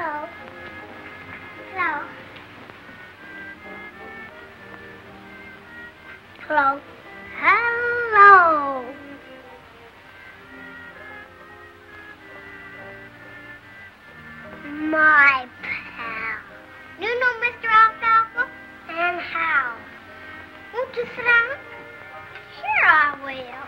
Hello. Hello. Hello. Hello. My pal. You know Mr. Alfalfa? And how? Won't you sit down? Sure I will.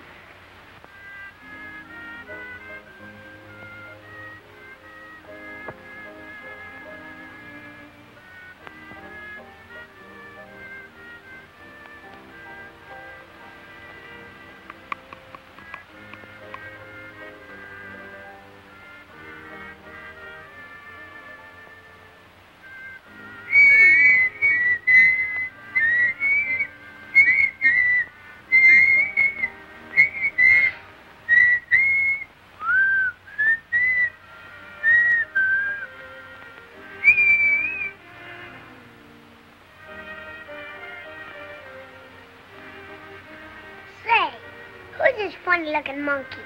Who's this funny-looking monkey?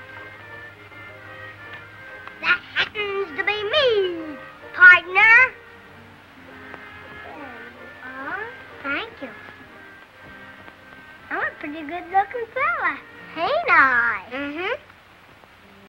That happens to be me, partner. Thank you. I'm a pretty good-looking fella, ain't I? Mm-hmm.